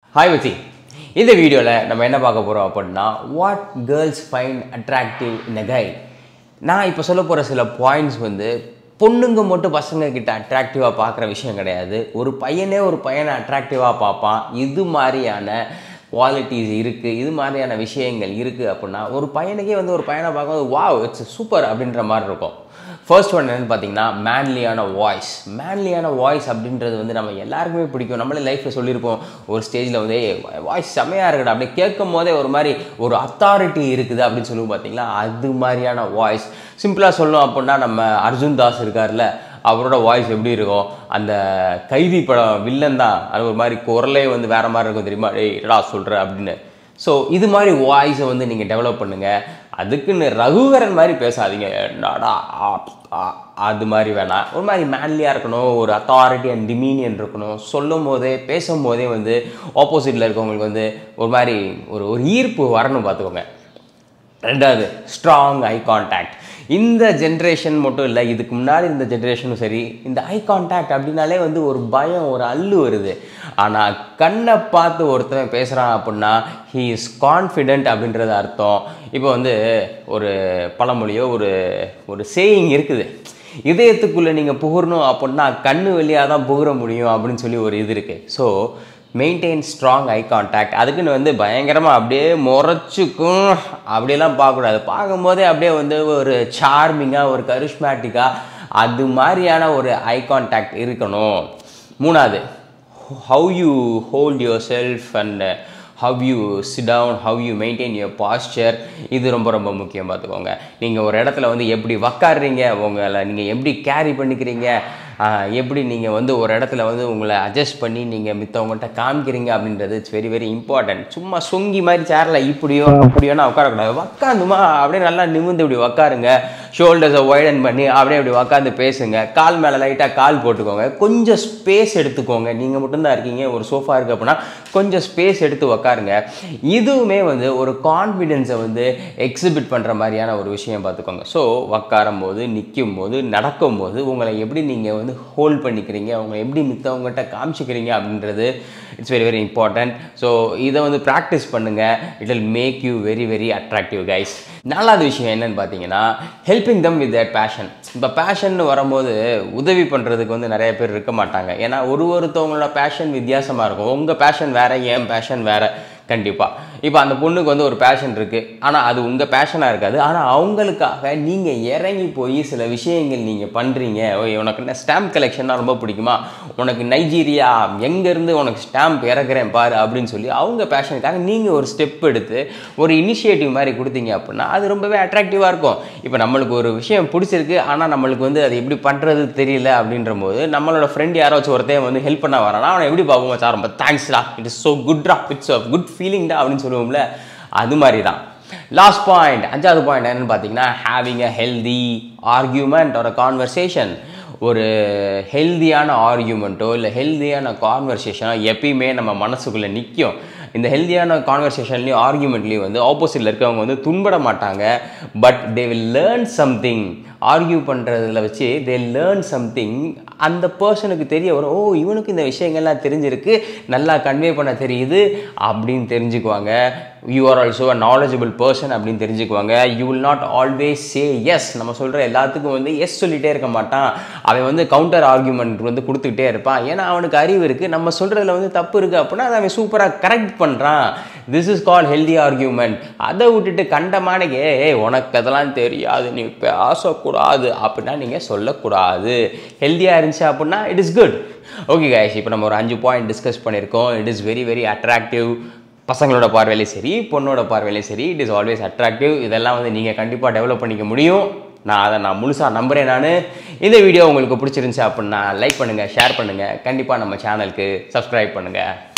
Hi Vithi. இந்த வீடியோல நம்ம என்ன பார்க்க போறோம் அப்படினா what girls find attractive in a guy. நான் இப்போ சொல்ல போற சில பாயிண்ட்ஸ் வந்து பொண்ணுங்க மட்டும் பசங்க கிட்ட அட்ராக்டிவா பார்க்குற விஷயம் கிடையாது. ஒரு பையனே ஒரு பையனை அட்ராக்டிவா பார்ப்பான். இது மாதிரியான குவாலிட்டிஸ் இருக்குது, இது மாதிரியான விஷயங்கள் இருக்குது அப்படின்னா ஒரு பையனுக்கே வந்து ஒரு பையனை பார்க்கும்போது வாவ் இட்ஸ் சூப்பர் அப்படின்ற மாதிரி இருக்கும். ஃபர்ஸ்ட் ஒன் என்னென்னு பார்த்தீங்கன்னா மேன்லியான வாய்ஸ் அப்படின்றது வந்து நம்ம எல்லாருக்குமே பிடிக்கும். நம்மளே லைஃப்பில் சொல்லியிருப்போம் ஒரு ஸ்டேஜில் வந்து வாய்ஸ் செம்மையாக இருக்கட்டும் அப்படி கேட்கும் போதே ஒரு மாதிரி ஒரு அத்தாரிட்டி இருக்குது அப்படின்னு சொல்லுவோம் பார்த்தீங்களா, அது மாதிரியான வாய்ஸ். சிம்பிளாக சொல்லணும் அப்படின்னா நம்ம அர்ஜுன் தாஸ் இருக்கார்ல, அவரோட வாய்ஸ் எப்படி இருக்கும், அந்த கைதி படம் வில்லன் தான், அது ஒரு மாதிரி குரலே வந்து வேறு மாதிரி இருக்கும் தெரியுமா, டேய் என்னடா சொல்கிற அப்படின்னு. ஸோ இது மாதிரி வாய்ஸை வந்து நீங்கள் டெவலப் பண்ணுங்கள். அதுக்குன்னு ரகுவரன் மாதிரி பேசாதீங்க, என்னடா அது மாதிரி வேணாம். ஒரு மாதிரி மேன்லியாக இருக்கணும், ஒரு அத்தாரிட்டி அண்ட் டிமீனியன் இருக்கணும். சொல்லும் போதே பேசும்போதே வந்து ஆப்போசிட்டில் இருக்கவங்களுக்கு வந்து ஒரு மாதிரி ஒரு ஈர்ப்பு வரணும் பார்த்துக்கோங்க. ரெண்டாவது ஸ்ட்ராங் ஐ கான்டாக்ட். இந்த ஜென்ரேஷன் மட்டும் இல்லை, இதுக்கு முன்னாடி இந்த ஜென்ரேஷனும் சரி, இந்த ஐ கான்டாக்ட் அப்படின்னாலே வந்து ஒரு பயம், ஒரு அல்லு வருது. ஆனால் கண்ணை பார்த்து ஒருத்தன் பேசுகிறான் அப்படின்னா ஹீ இஸ் கான்ஃபிடென்ட் அப்படின்றது அர்த்தம். இப்போ வந்து ஒரு பழமொழியோ ஒரு சேயிங் இருக்குது, இதயத்துக்குள்ளே நீங்கள் புகழணும் அப்படின்னா கண்ணு வழியாக தான் புகழ முடியும் அப்படின்னு சொல்லி ஒரு இது இருக்குது. So maintain strong eye contact. அதுக்குன்னு வந்து பயங்கரமாக அப்படியே முறைச்சிக்கும் அப்படியெல்லாம் பார்க்கக்கூடாது. பார்க்கும்போதே அப்படியே வந்து ஒரு சார்மிங்காக, ஒரு கரிஷ்மேட்டிக்காக, அது மாதிரியான ஒரு ஐ கான்டாக்ட் இருக்கணும். மூணாவது, how you hold yourself and how you sit down, how you maintain your posture. இது ரொம்ப ரொம்ப முக்கியம் பார்த்துக்கோங்க. நீங்கள் ஒரு இடத்துல வந்து எப்படி உக்காடுறீங்க, உங்களை நீங்கள் எப்படி கேரி பண்ணிக்கிறீங்க, எப்படி நீங்கள் வந்து ஒரு இடத்துல வந்து உங்களை அட்ஜஸ்ட் பண்ணி நீங்கள் மித்தவங்கள்ட்ட காமிக்கிறீங்க அப்படின்றது இட்ஸ் வெரி வெரி இம்பார்ட்டன்ட். சும்மா சொங்கி மாதிரி சேரில் இப்படியோ அப்படியோனா உட்காரக்கூடாது. உக்காந்துமா அப்படியே நல்லா நிமிந்து இப்படி உக்காருங்க. ஷோல்டர்ஸை வைடன் பண்ணி அப்படியே இப்படி உக்காந்து பேசுங்க. கால் மேலே லைட்டாக கால் போட்டுக்கோங்க. கொஞ்சம் ஸ்பேஸ் எடுத்துக்கோங்க. நீங்கள் மட்டும்தான் இருக்கீங்க, ஒரு சோஃபா இருக்குது அப்படின்னா கொஞ்சம் ஸ்பேஸ் எடுத்து உக்காருங்க. இதுவுமே வந்து ஒரு கான்ஃபிடென்ஸை வந்து எக்ஸிபிட் பண்ணுற மாதிரியான ஒரு விஷயம் பார்த்துக்கோங்க. ஸோ உக்காரும் போது, நிற்கும் போது, நடக்கும் போது உங்களை எப்படி நீங்கள் வந்து ஹோல்ட் பண்ணிக்கிறீங்க, அவங்க எப்படி மித்தவங்ககிட்ட காமிச்சிக்கிறீங்க அப்படின்றது it's very very important. So இதை வந்து ப்ராக்டிஸ் பண்ணுங்கள். It will make you very very attractive guys. நாலாவது விஷயம் என்னன்னு பார்த்தீங்கன்னா helping them with that passion. இப்போ பேஷன் வரும்போது உதவி பண்ணுறதுக்கு வந்து நிறைய பேர் இருக்க மாட்டாங்க. ஏன்னா ஒருத்தவங்களோட பேஷன் வித்தியாசமாக இருக்கும். உங்கள் பேஷன் வேறு, என் பேஷன் வேறு. கண்டிப்பாக இப்போ அந்த பொண்ணுக்கு வந்து ஒரு பேஷன் இருக்குது, ஆனால் அது உங்கள் பேஷனாக இருக்காது. ஆனால் அவங்களுக்காக நீங்கள் இறங்கி போய் சில விஷயங்கள் நீங்கள் பண்ணுறீங்க. உனக்கு என்ன ஸ்டாம்ப் கலெக்ஷன்னா ரொம்ப பிடிக்குமா, உனக்கு நைஜீரியா எங்கேருந்து உனக்கு ஸ்டாம்ப் இறக்குறேன் பாரு அப்படின்னு சொல்லி அவங்க பேஷனுக்காக நீங்கள் ஒரு ஸ்டெப் எடுத்து ஒரு இனிஷியேட்டிவ் மாதிரி கொடுத்தீங்க அப்படின்னா அது ரொம்பவே அட்ராக்டிவாக இருக்கும். இப்போ நம்மளுக்கு ஒரு விஷயம் பிடிச்சிருக்கு, ஆனால் நம்மளுக்கு வந்து அது எப்படி பண்ணுறது தெரியல அப்படின்ற போது நம்மளோட ஃப்ரெண்ட் யாராச்சும் ஒருத்தையும் வந்து ஹெல்ப் பண்ண வரானா அவனை எப்படி பார்ப்போம், சார் ரொம்ப தேங்க்ஸ்டா, இட் இஸ் ஸோ குட்ரா, இட்ஸ் அ குட் ஃபீலிங்டா அப்படின்னு சொல்லுவோம்ல, அது மாதிரி தான். லாஸ்ட் பாயிண்ட், அஞ்சாவது பாயிண்ட் என்னன்னு பார்த்தீங்கன்னா ஹேவிங் அ ஹெல்தி ஆர்கியூமெண்ட் ஒரு கான்வர்சேஷன். ஒரு ஹெல்தியான ஆர்கியூமெண்ட்டோ இல்லை ஹெல்தியான கான்வர்சேஷனோ எப்பயுமே நம்ம மனசுக்குள்ளே நிற்கும். இந்த ஹெல்தியான கான்வர்சேஷன்லேயும் ஆர்கியூமெண்ட்லேயும் வந்து ஆப்போசிட்டில் இருக்கவங்க வந்து துன்பட மாட்டாங்க. But they will learn something. Argue பண்ணுறதுல வச்சு தே லேர்ன் சம்திங். அந்த பர்சனுக்கு தெரிய வரும், ஓ இவனுக்கு இந்த விஷயங்கள்லாம் தெரிஞ்சிருக்கு, நல்லா கன்வே பண்ண தெரியுது அப்படின்னு தெரிஞ்சுக்குவாங்க. You are also a knowledgeable person அப்படின்னு தெரிஞ்சுக்குவாங்க. You will not always say yes. நம்ம சொல்கிற எல்லாத்துக்கும் வந்து எஸ் சொல்லிகிட்டே இருக்க மாட்டான். அவன் வந்து கவுண்டர் ஆர்கியூமெண்ட் வந்து கொடுத்துக்கிட்டே இருப்பான். ஏன்னா அவனுக்கு அறிவு இருக்குது, நம்ம சொல்கிறதுல வந்து தப்பு இருக்குது அப்படின்னா அதை அவன் சூப்பராக கரெக்ட் பண்ணுறான். This is called healthy argument. அதை விட்டுட்டு கண்டமானே உனக்கு அதெல்லாம் தெரியாது, நீ பேசக்கூடாது அப்படின்னா நீங்கள் சொல்லக்கூடாது. ஹெல்தியாக இருந்துச்சு அப்படின்னா it is good. Okay guys, இப்போ நம்ம ஒரு 5 பாயிண்ட் டிஸ்கஸ் பண்ணியிருக்கோம். It is very very attractive. பசங்களோட பார்வையிலையும் சரி, பொண்ணோட பார்வையிலையும் சரி, இட் இஸ் ஆல்வேஸ் அட்ராக்டிவ். இதெல்லாம் வந்து நீங்கள் கண்டிப்பாக டெவலப் பண்ணிக்க முடியும். நான் முழுசாக நம்புகிறேன். இந்த வீடியோ உங்களுக்கு பிடிச்சிருந்துச்சு அப்படின்னா லைக் பண்ணுங்கள், ஷேர் பண்ணுங்கள், கண்டிப்பாக நம்ம சேனலுக்கு சப்ஸ்கிரைப் பண்ணுங்கள்.